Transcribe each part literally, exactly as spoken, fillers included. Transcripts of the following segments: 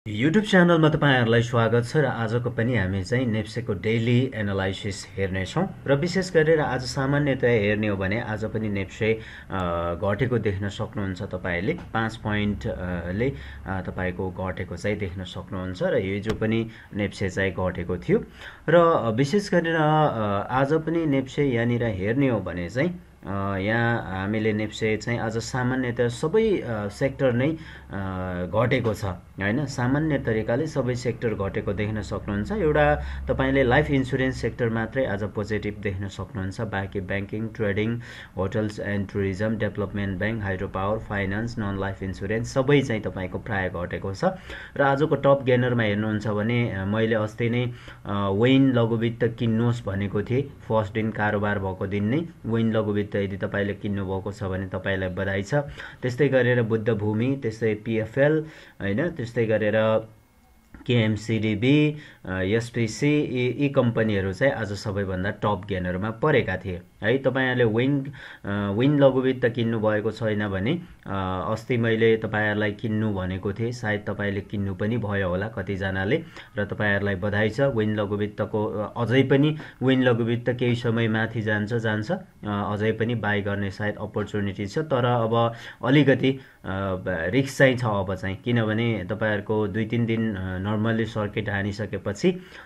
YouTube च्यानलमा तपाईहरुलाई स्वागत छ र आजको पनि हामी चाहिँ नेप्सेको डेली एनालाइसिस हेर्ने छौं र विशेष गरेर आज सामान्यतया हेर्ने हो भने आज पनि नेप्से घटेको देख्न सक्नुहुन्छ तपाईहरुले पाँच पोइन्ट ले तपाईको घटेको चाहिँ देख्न सक्नुहुन्छ र हिजो पनि नेप्से चाहिँ घटेको थियो र विशेष गरेर आज पनि नेप्से यहाँनिर हेर्ने हो भने चाहिँ यहाँ हामीले नेप्से चाहिँ आज सामान्यतया सबै सेक्टर नै घटेको छ हैन सामान्य तरिकाले सबै सेक्टर घटेको देख्न सक्नुहुन्छ एउटा तपाईले लाइफ इन्स्योरेन्स सेक्टर मात्रै आज पोजिटिभ देख्न सक्नुहुन्छ बाँकी banking trading hotels and tourism development bank hydro power finance non life insurance सबै चाहिँ तपाईको प्राय घटेको छ र आजको टप गेनरमा हेर्नुहुन्छ भने मैले अस्ति नै वेन लघुवित्त किन्नुहोस् भनेको थिए फर्स्ट दिन कारोबार भएको दिन नै वेन लघुवित्त यदि तपाईले किन्नु भएको छ भने तपाईलाई बधाई छ त्यस्तै गरेर बुद्ध भूमि त्यस्तै पीएफएल हैन त्यस्तै गरेर केएमसीडीबी एसपीसी यी कम्पनीहरु चाहिँ आज सबैभन्दा टप गेनरमा परेका थिए है तपाईहरुले विन विन लघुवित्त किन्नु भएको छैन भने अस्ति मैले तपाईहरुलाई किन्नु भनेको थिए सायद तपाईले किन्नु पनि भयो होला कति जनाले र तपाईहरुलाई बधाई छ विन लघुवित्तको अझै पनि विन लघुवित्त केही समय माथि जान्छ जान्छ अझै पनि बाइ गर्ने सायद अपर्चुनिटी छ तर अब अलिकति रिस्क चाहिँ छ अब चाहिँ किनभने तपाईहरुको दुई तीन दिन नर्मली सर्किट हानिसकेपछि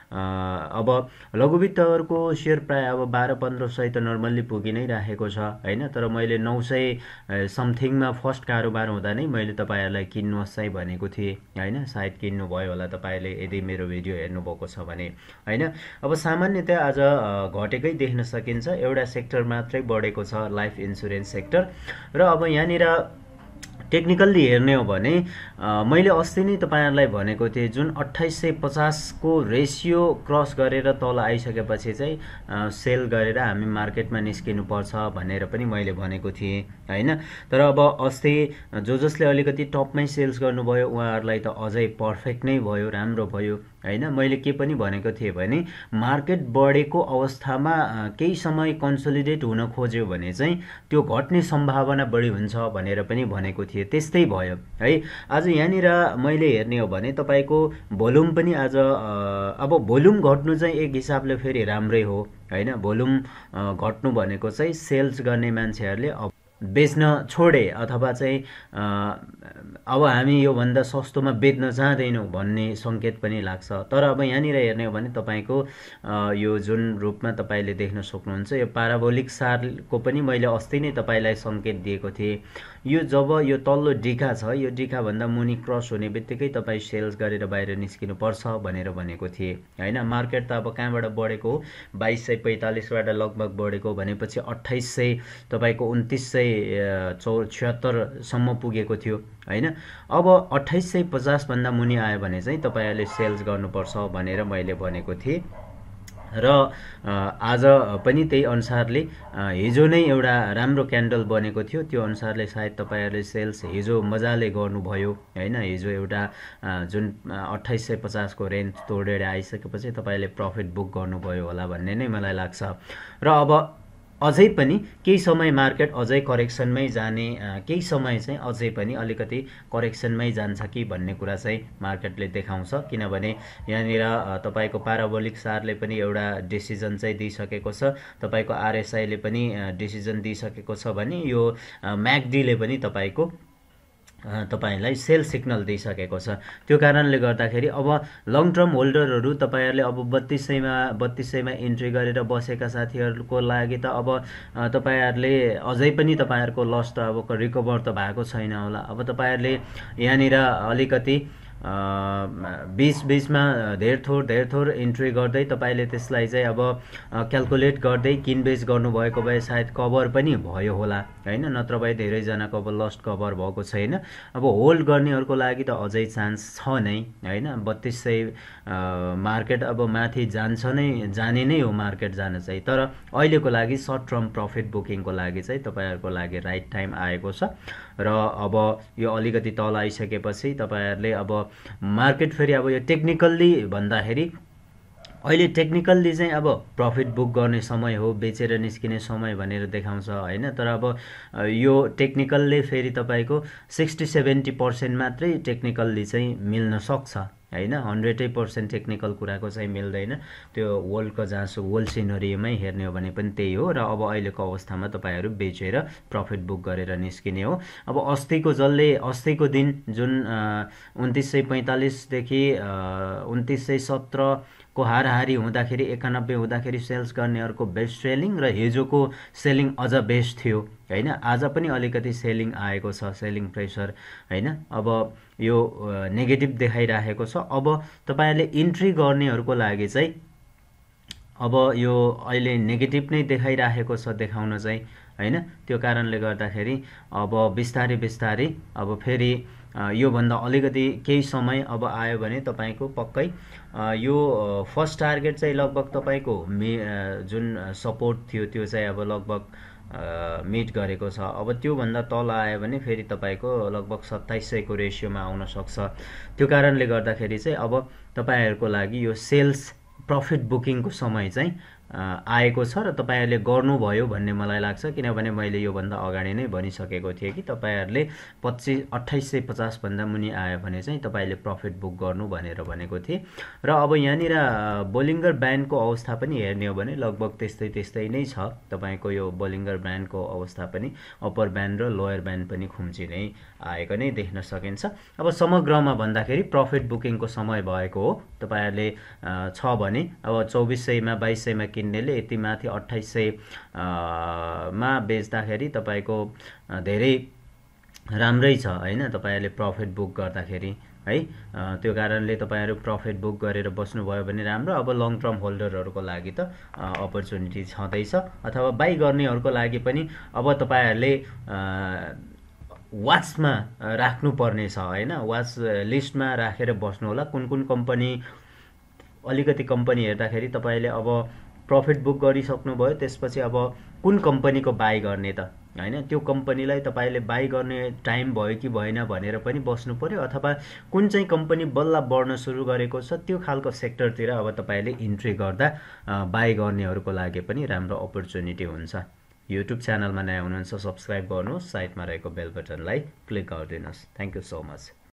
अब लघुवित्तहरुको शेयर प्राय अब बाह्र पन्ध्र सय त नर्मली पुगि नै राखेको छ हैन तर मैले नौ सय समथिङमा फर्स्ट कारोबार हुँदा नै मैले तपाईहरुलाई किन्नुहोस् चाहिँ भनेको थिए हैन सायद किन्नु भयो होला तपाईले यदि मेरो भिडियो हेर्नु भएको छ भने हैन अब सामान्यतया आज घटेकै देख्न सकिन्छ एउटा सेक्टर मात्रै बढेको छ लाइफ इन्स्योरेन्स सेक्टर र अब यहाँनिर टेक्निकली हेर्ने हो भने मैले अस्ति नै तपाईहरुलाई भनेको थिए जुन अट्ठाइस सय पचास को रेशियो क्रस गरेर तल आइसकेपछि चाहिँ सेल गरेर हामी मार्केटमा निस्किनु पर्छ भनेर पनि मैले भनेको थिए हैन तर अब अस्ति जो जसले अलिकति टपमै सेल्स गर्नुभयो उहाँहरुलाई त अझै पर्फेक्ट नै भयो राम्रो भयो हैन मैले के पनि भनेको थिए भने मार्केट बढेको अवस्थामा केही समय कन्सोलिडेट हुन खोज्यो भने चाहिँ त्यो घट्ने सम्भावना बढी हुन्छ भनेर पनि भनेको थिए त्यस्तै भयो है आज यहाँनिर मैले हेर्ने हो भने तपाईको भोल्युम पनि आज अब भोल्युम घट्नु चाहिँ एक हिसाबले फेरि राम्रै हो हैन भोल्युम घट्नु भनेको चाहिँ सेल्स गर्ने मान्छेहरुले बेच्न छोडे अथवा चाहिँ अब हामी यो भन्दा सस्तोमा बेच्न चाहदैनौ भन्ने संकेत पनि लाग्छ तर अब यहाँनिर हेर्ने हो भने तपाईको यो जुन रूपमा तपाईले देख्न सक्नुहुन्छ यो प्याराबोलिक सारको पनि मैले अस्ति नै तपाईलाई संकेत दिएको थिए यो जब यो तल्लो डिका छ यो डिका भन्दा मुनि क्रस हुने बित्तिकै तपाई सेल्स गरेर बाहिर निस्किनु पर्छ भनेर भनेको थिए हैन मार्केट त अब कहाँबाट बढेको हो बाइस सय पैंतालीस बाट लगभग बढेको भनेपछि अट्ठाइस सय तपाईको उन्तीस सय छिहत्तर सम्म पुगेको थियो हैन अब अट्ठाइस सय पचास भन्दा मुनि आयो भने चाहिँ तपाईहरुले सेल्स गर्नुपर्छ भनेर मैले भनेको थिए र आज पनि त्यही अनुसारले हिजो नै एउटा राम्रो क्यान्डल बनेको थियो त्यो अनुसारले सायद तपाईहरुले सेल्स हिजो मजाले गर्नुभयो हैन हिजो एउटा जुन अट्ठाइस सय पचास को रेन्ज तोडेर आइसकेपछि तपाईले प्रफिट बुक गर्नुभयो होला भन्ने नै मलाई लाग्छ र अब अझै पनि केही समय मार्केट अझै करेक्सनमै जाने केही समय चाहिँ अझै पनि अलिकति करेक्सनमै जान्छ कि भन्ने कुरा चाहिँ मार्केटले देखाउँछ किनभने यहाँनिर तपाईको प्याराबोलिक सारले पनि एउटा डिसिजन चाहिँ दिइसकेको छ तपाईको आरएसआई ले पनि डिसिजन दिइसकेको छ भने यो म्याकडी ले पनि तपाईको तपाईलाई सेल सिग्नल दिइसकेको छ त्यो कारणले गर्दाखेरि अब लङ टर्म होल्डरहरु तपाईहरुले अब बत्तीस सय मा बत्तीस सय मा एन्ट्री गरेर बसेका साथीहरुको लागि त अब तपाईहरुले अझै पनि तपाईहरुको लस त अब रिकभर त भएको छैन होला अब तपाईहरुले यहाँनिर अलिकति बीस बीस मा धेर थोर धेर थोर एन्ट्री गर्दै तपाईले त्यसलाई चाहिँ अब क्याल्कुलेट गर्दै किनबेच गर्नु भएको भए सायद कभर पनि भयो होला हैन नत्र भए धेरै जनाको अब लस्ट कभर भएको छैन अब होल्ड गर्नेहरुको लागि त अझै चान्स छ नै हैन बत्तीस सय मार्केट अब माथि जान्छ नै जाने नै हो मार्केट जान चाहिँ तर अहिलेको लागि सर्ट टर्म प्रफिट बुकिङको लागि चाहिँ तपाईहरुको लागि राइट टाइम आएको छ र अब यो अलिकति तल आइसकेपछि तपाईहरुले अब मार्केट फेरि अब यो टेक्निकली भन्दाखेरि अहिले टेक्निकल्ली चाहिँ अब प्रफिट बुक गर्ने समय हो, बेचेर निस्किने समय भनेर देखाउँछ होइन। तर अब यो टेक्निकलले फेरि तपाईँको सिक्सटी सेभेन्टी पर्सेन्ट मात्रै टेक्निकल्ली चाहिँ मिल्न सक्छ होइन। हन्ड्रेडै पर्सेन्ट टेक्निकल कुराको चाहिँ मिल्दैन। त्यो वर्ल्डको जहाँसो वर्ल्ड सिनरीमै हेर्ने हो भने पनि त्यही हो। र अब अहिलेको अवस्थामा तपाईँहरू बेचेर प्रफिट बुक गरेर निस्किने हो। अब अस्तिको जसले अस्तिको दिन जुन उन्तिस सय पैँतालिसदेखि उन्तिस सय सत्रको हाराहारी हुँदाखेरि एकानब्बे हुँदाखेरि सेल्स गर्नेहरूको बेस्ट सेलिङ र हिजोको सेलिङ अझ बेस्ट थियो होइन। आज पनि अलिकति सेलिङ आएको छ, सेलिङ प्रेसर होइन। अब यो नेगेटिभ देखाइराखेको छ। अब तपाईँहरूले इन्ट्री गर्नेहरूको लागि चाहिँ अब यो अहिले नेगेटिभ नै देखाइराखेको छ देखाउन चाहिँ होइन। त्यो कारणले गर्दाखेरि अब बिस्तारै बिस्तारै अब फेरि योभन्दा अलिकति केही समय अब आयो भने तपाईँको पक्कै यो फर्स्ट टार्गेट चाहिँ लगभग तपाईँको मे जुन सपोर्ट थियो त्यो चाहिँ अब लगभग मिट गरेको छ। अब त्योभन्दा तल आयो भने फेरि तपाईँको लगभग सत्ताइस सयको रेसियोमा आउन सक्छ। त्यो कारणले गर्दाखेरि चाहिँ अब तपाईँहरूको लागि यो सेल्स प्रफिट बुकिङको समय चाहिँ आएको छ र तपाईँहरूले गर्नुभयो भन्ने मलाई लाग्छ। किनभने मैले योभन्दा अगाडि नै भनिसकेको थिएँ कि तपाईँहरूले पच्चिस अट्ठाइस सय पचासभन्दा मुनि आयो भने चाहिँ तपाईँले प्रफिट बुक गर्नु भनेर भनेको थिएँ। र अब यहाँनिर बोलिङ्गर ब्यान्डको अवस्था पनि हेर्ने हो भने लगभग त्यस्तै त्यस्तै नै छ। तपाईँको यो बोलिङ्गर ब्यान्डको अवस्था पनि अप्पर ब्यान्ड र लोयर ब्यान्ड पनि खुम्ची नै आएको नै देख्न सकिन्छ। अब समग्रमा भन्दाखेरि प्रफिट बुकिङको समय भएको हो। तपाईँहरूले छ भने अब चौबिस सयमा बाइस सयमा किन्नेले यति माथि अट्ठाइस सय मा बेच्दाखेरि तपाईँको धेरै राम्रै छ होइन। तपाईँहरूले प्रफिट बुक गर्दाखेरि है त्यो कारणले तपाईँहरू प्रफिट बुक गरेर बस्नुभयो भने राम्रो। अब लङ टर्म होल्डरहरूको लागि त अपर्च्युनिटी छँदैछ। अथवा बाई गर्नेहरूको लागि पनि अब तपाईँहरूले वाचमा राख्नुपर्ने छ होइन। वाच लिस्टमा राखेर बस्नु होला। कुन कुन कम्पनी अलिकति कम्पनी हेर्दाखेरि तपाईँले अब प्रफिट बुक गरिसक्नुभयो त्यसपछि अब कुन कम्पनीको बाई गर्ने त होइन। त्यो कम्पनीलाई तपाईँले बाई गर्ने टाइम भयो कि भएन भनेर पनि बस्नु पर्यो। अथवा कुन चाहिँ कम्पनी बल्ल बढ्न सुरु गरेको छ त्यो खालको सेक्टरतिर अब तपाईँले इन्ट्री गर्दा बाई गर्नेहरूको लागि पनि राम्रो अपर्च्युनिटी हुन्छ। युट्युब च्यानलमा नयाँ हुनुहुन्छ सब्सक्राइब गर्नुहोस्, साइडमा रहेको बेल बटनलाई क्लिक गरिदिनुहोस्। Thank you so much.